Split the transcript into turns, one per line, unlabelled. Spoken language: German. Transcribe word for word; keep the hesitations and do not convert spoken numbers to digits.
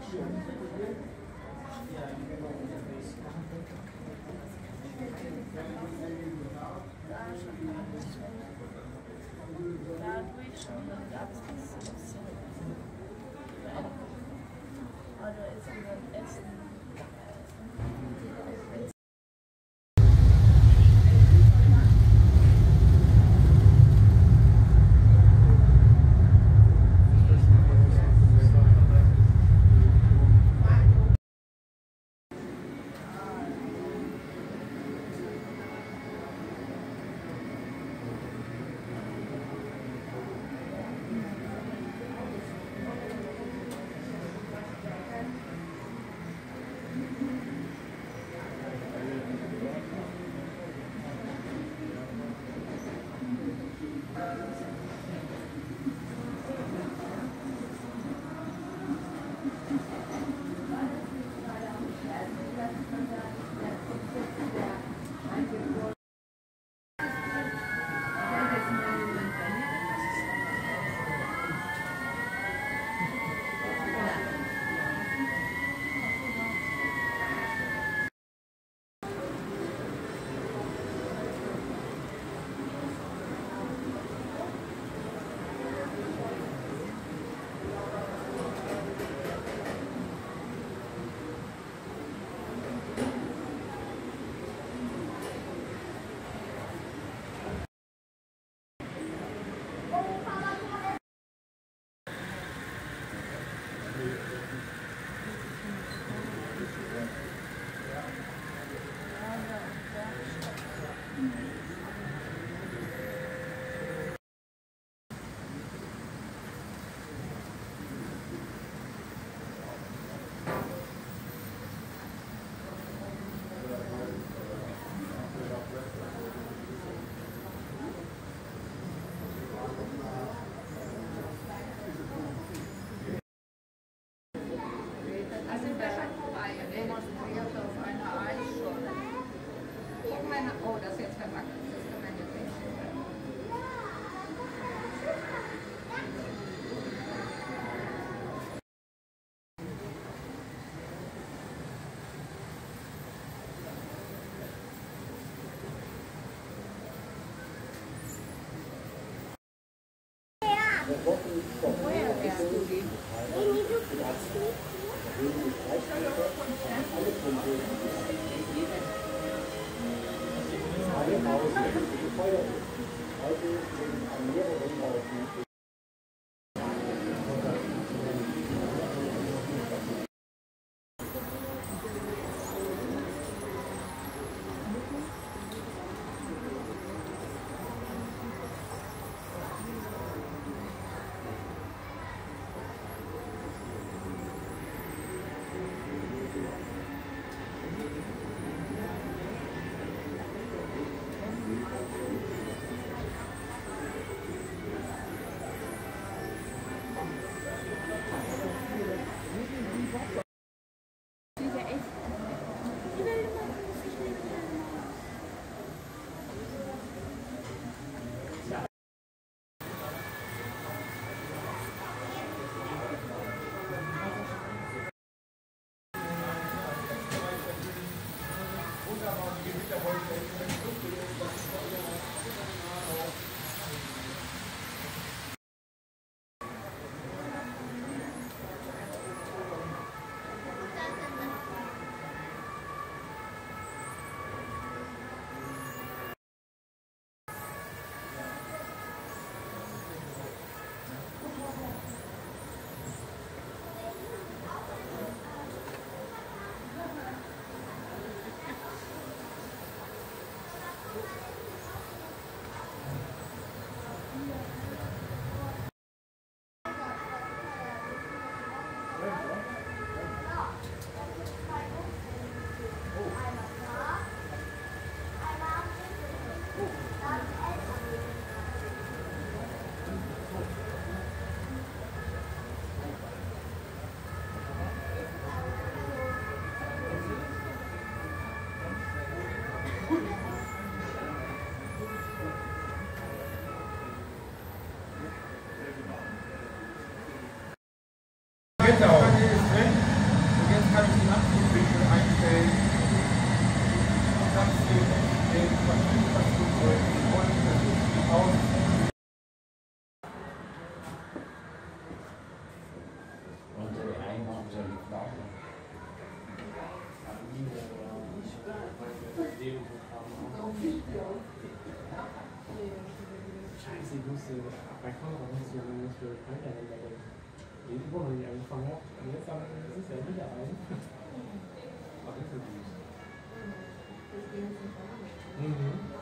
Dadurch schon gab es das so. Oder ist unser Essen.
Oh, das ist jetzt verpackt. Das kann man jetzt nicht. Woher bist du die?
Genau. kann ich den Abflugwinkel einstellen. Du kannst den, den Verfügungsflugzeug, die Rollen, das sieht aus.
Und der Eingang soll die Frage.
Scheiße, ich musste bei Kamera musste ich musste Krankheiten bei der die Woche nicht angefangen habe. Und jetzt haben wir das ist ja wieder ein. Ach, das ist gut. Mhm.